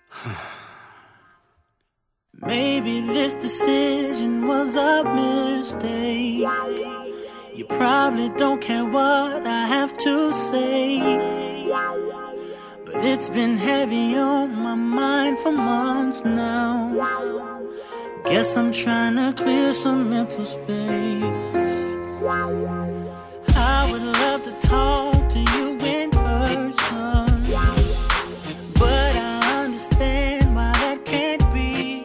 Maybe this decision was a mistake. You probably don't care what I have to say, but it's been heavy on my mind for months now. Guess I'm trying to clear some mental space. I would love to talk to you in person, but I understand why that can't be.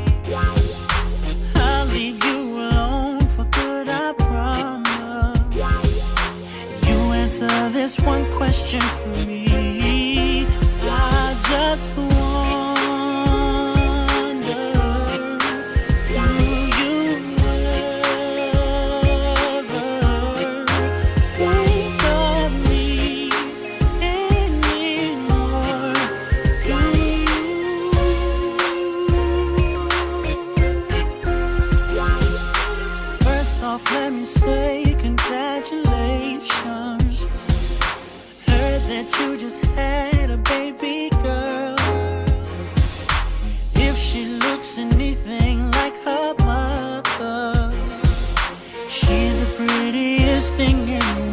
I'll leave you alone for good, I promise. You answer this one question for me. I just let me say congratulations. Heard that you just had a baby girl. If she looks anything like her mother, she's the prettiest thing in the world.